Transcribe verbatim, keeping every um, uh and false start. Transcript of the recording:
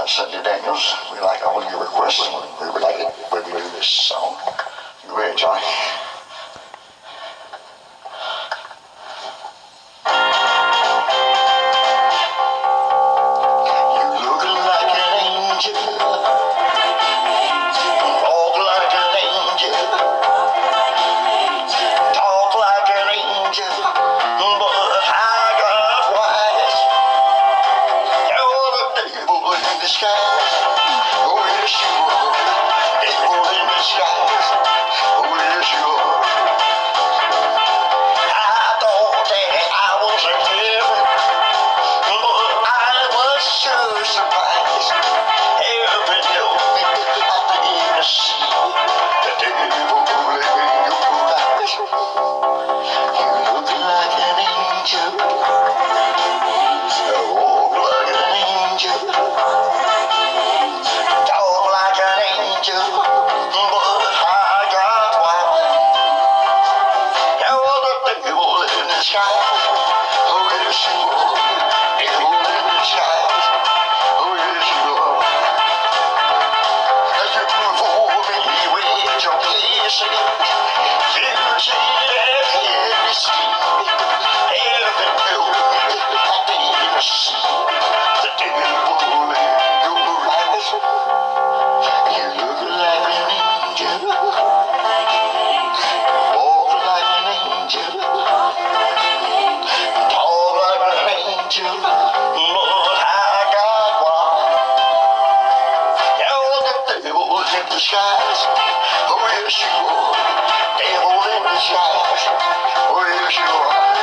Cindy Daniels, we like all your requests. We would like it. We'd move this song. Go ahead, Johnny. You look like an angel, walk like an angel, talk like an angel, but I got wise. You're the devil in disguise. Oh, yes, you are. Devil in disguise. Oh, yes, you are. I thought that I was a heaven, but I was sure surprised. Heaven knows me, I didn't see the devil in your eyes. You look like an angel, walk like an angel, talk like an angel, but I got wise. You're the devil in disguise. Oh, yes, you are. Devil in disguise. Oh, yes, you are. You fool me with your kisses. You cheated in deceit. Heaven knows I didn't see the devil in your eyes. You look like an angel, walk like an angel, talk like an angel, but I got one. You're the devil in disguise. Oh, yes, you are. Devil in disguise. Oh, yes, you are.